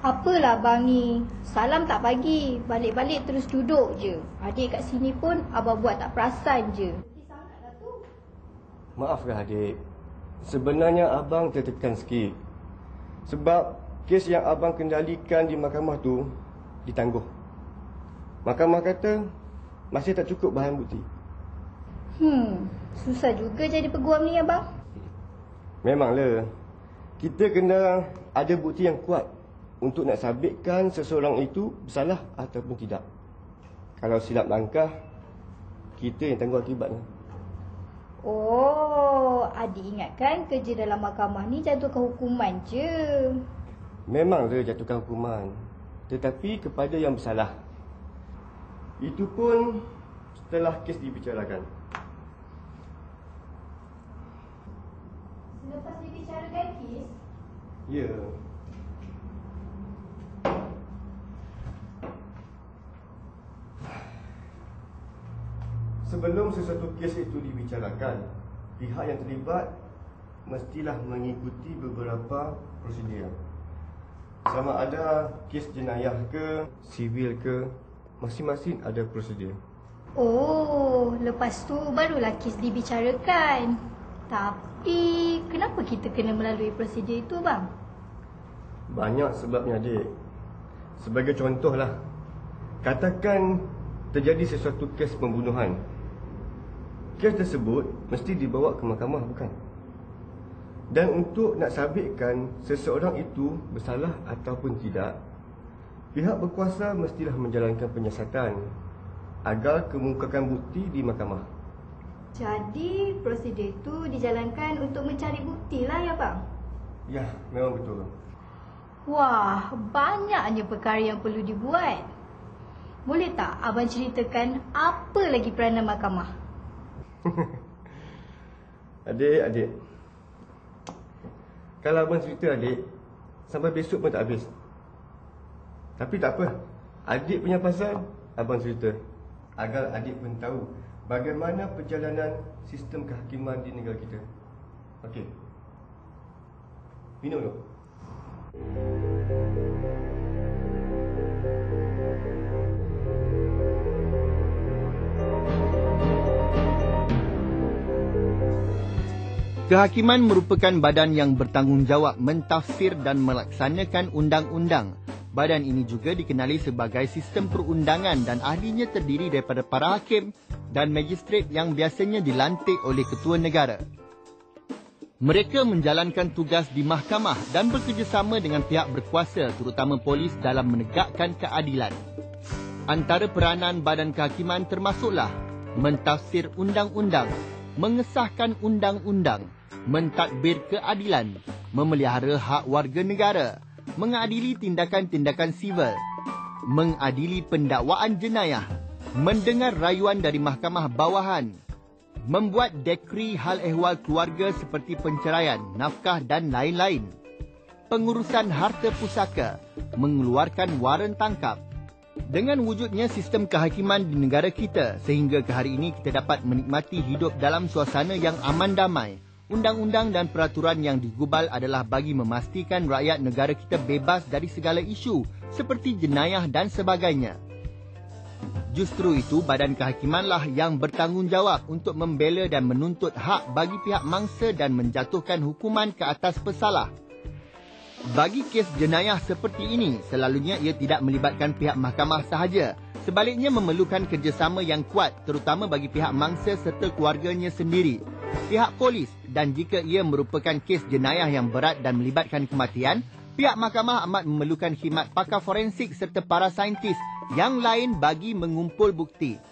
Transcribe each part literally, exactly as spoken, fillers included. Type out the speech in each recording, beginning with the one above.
Apalah abang ni, salam tak bagi, balik-balik terus duduk je. Adik kat sini pun abang buat tak perasan je. Maaflah adik, sebenarnya abang tertekan sikit. Sebab kes yang abang kendalikan di mahkamah tu ditangguh. Mahkamah kata masih tak cukup bahan bukti. Hmm, susah juga jadi peguam ni abang. Memanglah, kita kena ada bukti yang kuat untuk nak sabitkan seseorang itu bersalah ataupun tidak. Kalau silap langkah, kita yang tanggung akibatnya. Oh, adik ingatkan kerja dalam mahkamah ni jatuhkan hukuman je. Memanglah jatuhkan hukuman, tetapi kepada yang bersalah. Itu pun setelah kes dibicarakan. Selepas dibicarakan kes? Ya. Sebelum sesuatu kes itu dibicarakan, pihak yang terlibat mestilah mengikuti beberapa prosedur. Sama ada kes jenayah ke, sivil ke, masing-masing ada prosedur. Oh, lepas tu barulah kes dibicarakan. Tapi, kenapa kita kena melalui prosedur itu bang? Banyak sebabnya adik. Sebagai contohlah, katakan terjadi sesuatu kes pembunuhan. Kes tersebut mesti dibawa ke mahkamah, bukan? Dan untuk nak sabitkan seseorang itu bersalah ataupun tidak, pihak berkuasa mestilah menjalankan penyiasatan agar kemukakan bukti di mahkamah. Jadi, prosedur itu dijalankan untuk mencari bukti lah ya bang? Ya, memang betul. Wah, banyaknya perkara yang perlu dibuat. Boleh tak abang ceritakan apa lagi peranan mahkamah? Adik, adik. Kalau abang cerita adik, sampai besok pun tak habis. Tapi tak apa, adik punya pasal abang cerita, agar adik pun tahu bagaimana perjalanan sistem kehakiman di negara kita. Okey. Minum dulu. Kehakiman merupakan badan yang bertanggungjawab mentafsir dan melaksanakan undang-undang. Badan ini juga dikenali sebagai sistem perundangan dan ahlinya terdiri daripada para hakim dan magistrate yang biasanya dilantik oleh ketua negara. Mereka menjalankan tugas di mahkamah dan bekerjasama dengan pihak berkuasa terutama polis dalam menegakkan keadilan. Antara peranan badan kehakiman termasuklah mentafsir undang-undang, mengesahkan undang-undang, mentadbir keadilan, memelihara hak warga negara, mengadili tindakan-tindakan sivil, mengadili pendakwaan jenayah, mendengar rayuan dari mahkamah bawahan, membuat dekri hal ehwal keluarga seperti penceraian, nafkah dan lain-lain, pengurusan harta pusaka, mengeluarkan waran tangkap. Dengan wujudnya sistem kehakiman di negara kita, sehingga ke hari ini kita dapat menikmati hidup dalam suasana yang aman damai. Undang-undang dan peraturan yang digubal adalah bagi memastikan rakyat negara kita bebas dari segala isu seperti jenayah dan sebagainya. Justru itu, badan kehakimanlah yang bertanggungjawab untuk membela dan menuntut hak bagi pihak mangsa dan menjatuhkan hukuman ke atas pesalah. Bagi kes jenayah seperti ini, selalunya ia tidak melibatkan pihak mahkamah sahaja. Sebaliknya memerlukan kerjasama yang kuat, terutama bagi pihak mangsa serta keluarganya sendiri, pihak polis, dan jika ia merupakan kes jenayah yang berat dan melibatkan kematian, pihak mahkamah amat memerlukan khidmat pakar forensik serta para saintis yang lain bagi mengumpul bukti.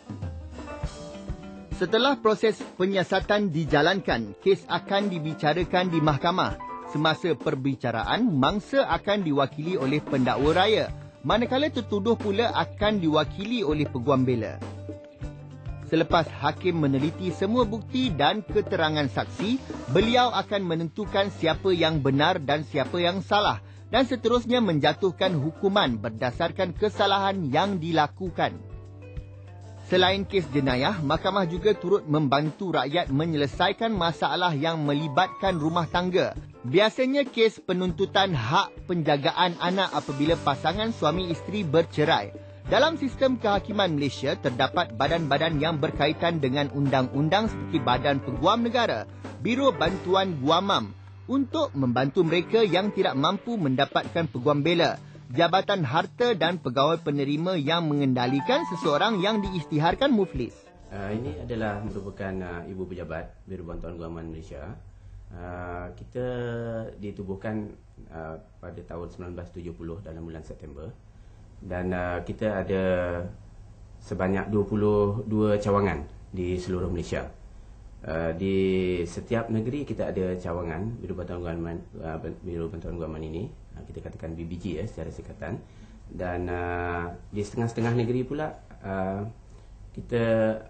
Setelah proses penyiasatan dijalankan, kes akan dibicarakan di mahkamah. Semasa perbicaraan, mangsa akan diwakili oleh pendakwa raya, manakala tertuduh pula akan diwakili oleh peguam bela. Selepas hakim meneliti semua bukti dan keterangan saksi, beliau akan menentukan siapa yang benar dan siapa yang salah dan seterusnya menjatuhkan hukuman berdasarkan kesalahan yang dilakukan. Selain kes jenayah, mahkamah juga turut membantu rakyat menyelesaikan masalah yang melibatkan rumah tangga Biasanya kes penuntutan hak penjagaan anak apabila pasangan suami isteri bercerai. Dalam sistem kehakiman Malaysia, terdapat badan-badan yang berkaitan dengan undang-undang seperti Badan Peguam Negara, Biro Bantuan Guamam untuk membantu mereka yang tidak mampu mendapatkan peguam bela, Jabatan Harta dan Pegawai Penerima yang mengendalikan seseorang yang diisytiharkan muflis. Uh, ini adalah merupakan uh, Ibu Pejabat Biro Bantuan Guaman Malaysia. Uh, kita ditubuhkan uh, pada tahun sembilan belas tujuh puluh dalam bulan September. Dan uh, kita ada sebanyak dua puluh dua cawangan di seluruh Malaysia. Uh, di setiap negeri kita ada cawangan Biro Bantuan Guaman, uh, Biro Bantuan Guaman ini, uh, kita katakan B B G ya, secara singkatan. Dan uh, di setengah-setengah negeri pula uh, kita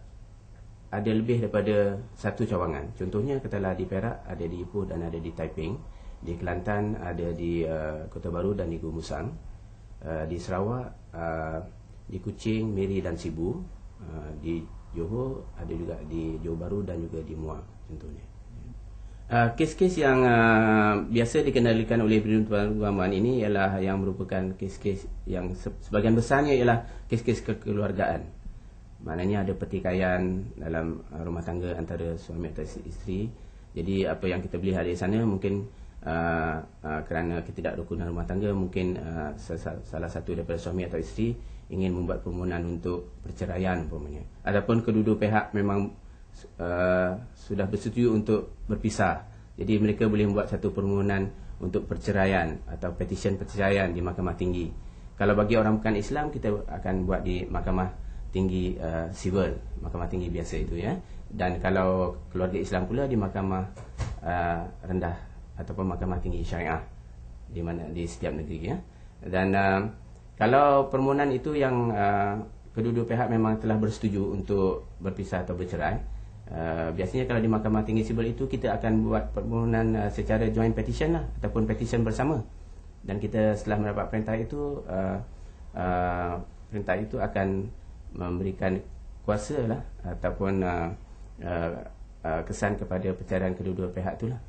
ada lebih daripada satu cawangan. Contohnya katalah di Perak ada di Ipoh dan ada di Taiping. Di Kelantan ada di uh, Kota Baru dan di Gumusang. Uh, di Sarawak, uh, di Kuching, Miri dan Sibu, uh, di Johor, ada juga di Johor Bahru dan juga di Muar contohnya. Uh, kes-kes yang uh, biasa dikendalikan oleh Biro Bantuan Guaman ini ialah yang merupakan kes-kes yang se sebagian besarnya ialah kes-kes kekeluargaan. Maknanya ada pertikaian dalam uh, rumah tangga antara suami atau isteri. Jadi apa yang kita lihat di sana mungkin Uh, uh, kerana ketidakrukunan rumah tangga, mungkin uh, salah satu daripada suami atau isteri ingin membuat permohonan untuk perceraian umpamanya. Adapun kedua-dua pihak memang uh, sudah bersetuju untuk berpisah. Jadi mereka boleh membuat satu permohonan untuk perceraian atau petisi perceraian di Mahkamah Tinggi. Kalau bagi orang bukan Islam, kita akan buat di Mahkamah Tinggi uh, Sivil, Mahkamah Tinggi biasa itu ya. Dan kalau keluarga Islam pula di Mahkamah uh, Rendah ataupun Mahkamah Tinggi Syariah di mana di setiap negeri ya. Dan uh, kalau permohonan itu yang uh, kedua-dua pihak memang telah bersetuju untuk berpisah atau bercerai, uh, biasanya kalau di Mahkamah Tinggi Sivil itu kita akan buat permohonan uh, secara joint petition lah, ataupun petition bersama. Dan kita setelah mendapat perintah itu uh, uh, perintah itu akan memberikan kuasa lah ataupun uh, uh, uh, kesan kepada perceraian kedua-dua pihak itulah.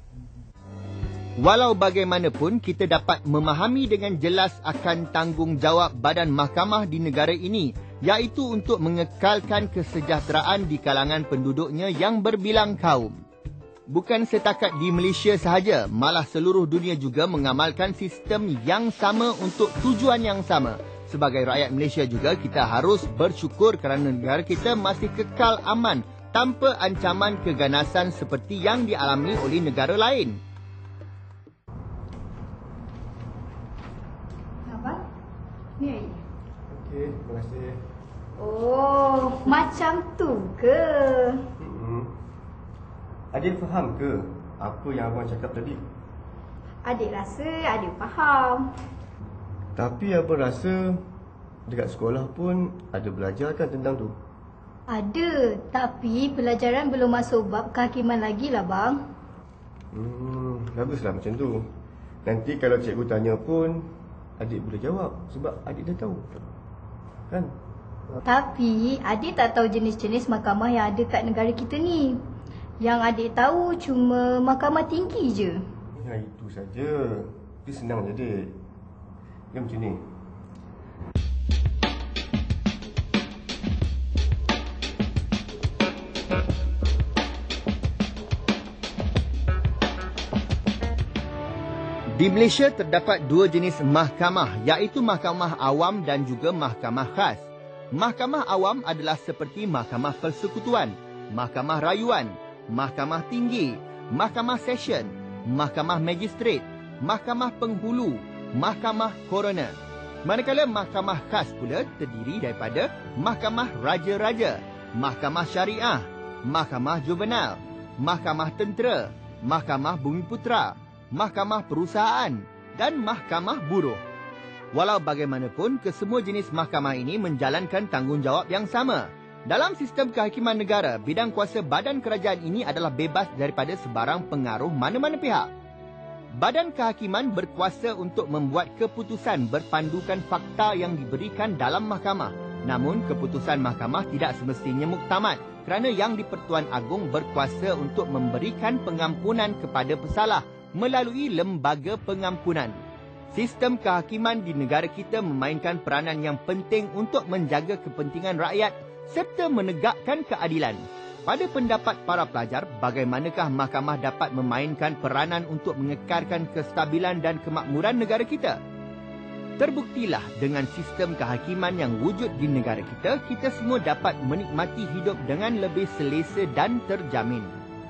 Walau bagaimanapun, kita dapat memahami dengan jelas akan tanggungjawab badan mahkamah di negara ini, iaitu untuk mengekalkan kesejahteraan di kalangan penduduknya yang berbilang kaum. Bukan setakat di Malaysia sahaja, malah seluruh dunia juga mengamalkan sistem yang sama untuk tujuan yang sama. Sebagai rakyat Malaysia juga, kita harus bersyukur kerana negara kita masih kekal aman tanpa ancaman keganasan seperti yang dialami oleh negara lain. Ni. Okey, terima kasih. Oh, macam tu ke? Hmm. Adik faham ke apa yang abang cakap tadi? Adik rasa adik faham. Tapi abang rasa dekat sekolah pun ada belajar kan tentang tu? Ada, tapi pelajaran belum masuk bab kehakiman lagi lah bang. Hmm, baguslah macam tu. Nanti kalau cikgu tanya pun adik boleh jawab sebab adik dah tahu. Kan? Tapi adik tak tahu jenis-jenis mahkamah yang ada kat negara kita ni. Yang adik tahu cuma Mahkamah Tinggi je. Ya, itu saja. Itu senang je, Dik. Dia macam ni. Di Malaysia terdapat dua jenis mahkamah, iaitu mahkamah awam dan juga mahkamah khas. Mahkamah awam adalah seperti mahkamah persekutuan, mahkamah rayuan, mahkamah tinggi, mahkamah session, mahkamah magistrate, mahkamah penghulu, mahkamah koroner. Manakala mahkamah khas pula terdiri daripada mahkamah raja-raja, mahkamah syariah, mahkamah juvenil, mahkamah tentera, mahkamah bumiputera, mahkamah perusahaan dan mahkamah buruh. Walau bagaimanapun, kesemua jenis mahkamah ini menjalankan tanggungjawab yang sama. Dalam sistem kehakiman negara, bidang kuasa badan kerajaan ini adalah bebas daripada sebarang pengaruh mana-mana pihak. Badan kehakiman berkuasa untuk membuat keputusan berpandukan fakta yang diberikan dalam mahkamah. Namun, keputusan mahkamah tidak semestinya muktamad kerana Yang di-Pertuan Agong berkuasa untuk memberikan pengampunan kepada pesalah melalui lembaga pengampunan. Sistem kehakiman di negara kita memainkan peranan yang penting untuk menjaga kepentingan rakyat serta menegakkan keadilan. Pada pendapat para pelajar, bagaimanakah mahkamah dapat memainkan peranan untuk mengekalkan kestabilan dan kemakmuran negara kita? Terbuktilah dengan sistem kehakiman yang wujud di negara kita, kita semua dapat menikmati hidup dengan lebih selesa dan terjamin.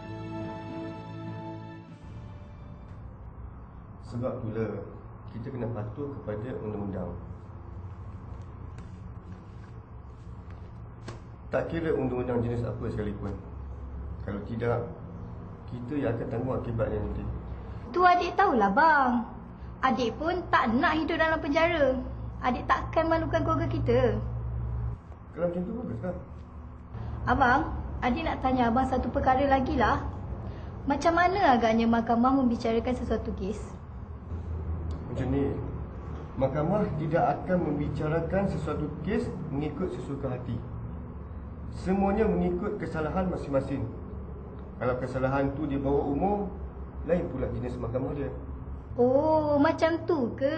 Sebab itulah kita kena patuh kepada undang-undang. Tak kira undang-undang jenis apa sekalipun. Kalau tidak, kita yang akan tanggung akibatnya nanti. Tu adik tahulah bang. Adik pun tak nak hidup dalam penjara. Adik takkan malukan keluarga kita. Kalau macam tu baguslah. Abang, adik nak tanya abang satu perkara lagi lah. Macam mana agaknya mahkamah membicarakan sesuatu kes? Macam ni, mahkamah tidak akan membicarakan sesuatu kes mengikut sesuka hati. Semuanya mengikut kesalahan masing-masing. Kalau kesalahan tu di bawah umur, lain pula jenis mahkamah dia. Oh, macam tu ke?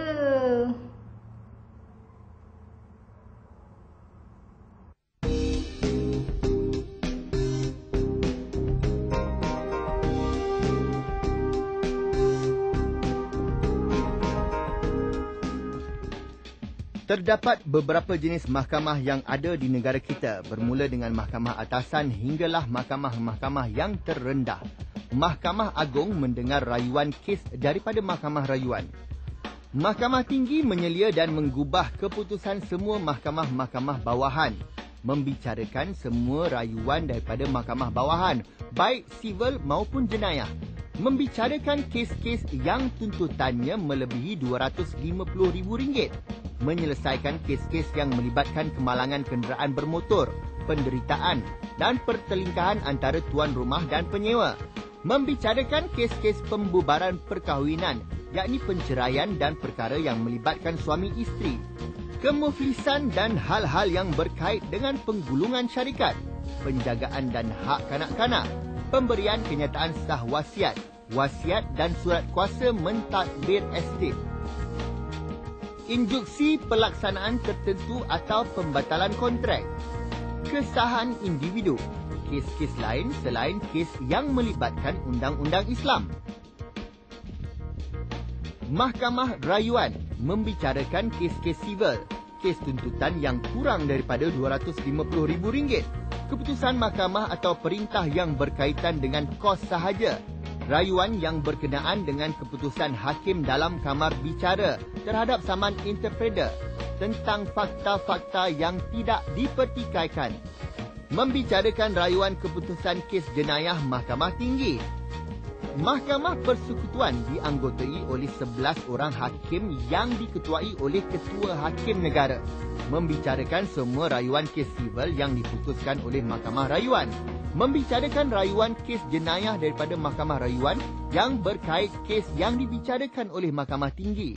Terdapat beberapa jenis mahkamah yang ada di negara kita, bermula dengan mahkamah atasan hinggalah mahkamah-mahkamah yang terendah. Mahkamah Agung mendengar rayuan kes daripada mahkamah rayuan. Mahkamah Tinggi menyelia dan menggubah keputusan semua mahkamah-mahkamah bawahan, membicarakan semua rayuan daripada mahkamah bawahan, baik sivil maupun jenayah, membicarakan kes-kes yang tuntutannya melebihi dua ratus lima puluh ribu ringgit, menyelesaikan kes-kes yang melibatkan kemalangan kenderaan bermotor, penderitaan dan pertelingkahan antara tuan rumah dan penyewa, membicarakan kes-kes pembubaran perkahwinan, yakni penceraian dan perkara yang melibatkan suami isteri, kemuflisan dan hal-hal yang berkait dengan penggulungan syarikat, penjagaan dan hak kanak-kanak, pemberian kenyataan sah wasiat, wasiat dan surat kuasa mentadbir estate, injuksi pelaksanaan tertentu atau pembatalan kontrak, kesahan individu, kes-kes lain selain kes yang melibatkan undang-undang Islam. Mahkamah Rayuan membicarakan kes-kes sivil, kes tuntutan yang kurang daripada dua ratus lima puluh ribu ringgit, keputusan mahkamah atau perintah yang berkaitan dengan kos sahaja, rayuan yang berkenaan dengan keputusan hakim dalam kamar bicara terhadap saman interpreter tentang fakta-fakta yang tidak dipertikaikan, membicarakan rayuan keputusan kes jenayah Mahkamah Tinggi. Mahkamah Persekutuan dianggotai oleh sebelas orang hakim yang diketuai oleh Ketua Hakim Negara, membicarakan semua rayuan kes sivil yang diputuskan oleh Mahkamah Rayuan, membicarakan rayuan kes jenayah daripada Mahkamah Rayuan yang berkait kes yang dibicarakan oleh Mahkamah Tinggi.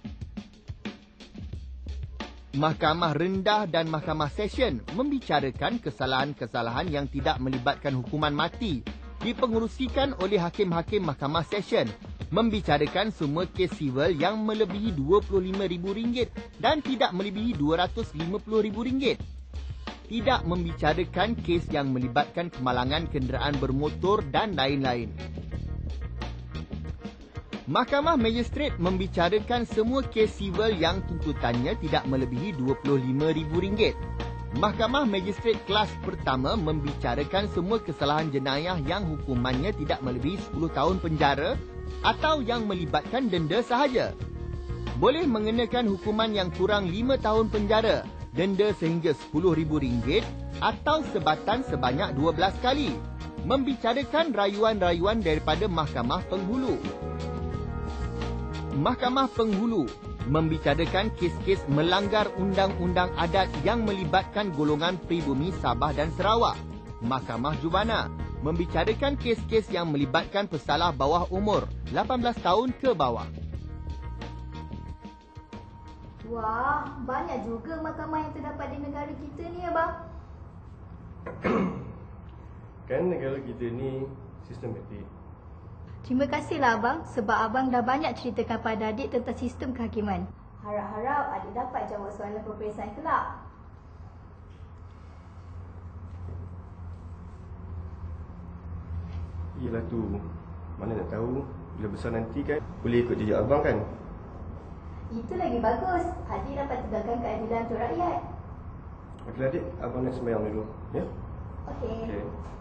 Mahkamah Rendah dan Mahkamah Session membicarakan kesalahan-kesalahan yang tidak melibatkan hukuman mati dipengerusikan oleh hakim-hakim Mahkamah Session, membicarakan semua kes sivil yang melebihi dua puluh lima ribu ringgit dan tidak melebihi dua ratus lima puluh ribu ringgit. Tidak membicarakan kes yang melibatkan kemalangan kenderaan bermotor dan lain-lain. Mahkamah Magistrate membicarakan semua kes sivil yang tuntutannya tidak melebihi dua puluh lima ribu ringgit. Mahkamah Magistrate Kelas Pertama membicarakan semua kesalahan jenayah yang hukumannya tidak melebihi sepuluh tahun penjara atau yang melibatkan denda sahaja. Boleh mengenakan hukuman yang kurang lima tahun penjara, denda sehingga sepuluh ribu ringgit atau sebatan sebanyak dua belas kali. Membicarakan rayuan-rayuan daripada Mahkamah Penghulu. Mahkamah Penghulu membicarakan kes-kes melanggar undang-undang adat yang melibatkan golongan pribumi Sabah dan Sarawak. Mahkamah Jubana membicarakan kes-kes yang melibatkan pesalah bawah umur lapan belas tahun ke bawah. Wah, banyak juga mahkamah yang terdapat di negara kita ni, abang. Kan negara kita ni sistematik. Terima kasihlah abang sebab abang dah banyak ceritakan pada adik tentang sistem kehakiman. Harap-harap adik dapat jawab soalan peperiksaan kelak. Yelah tu, mana nak tahu, bila besar nanti kan boleh ikut jejak abang kan? Itu lagi bagus. Adik dapat tegakkan keadilan untuk rakyat. Okeylah adik, abang nak sembahyang dulu. Ya? Okey. Okey.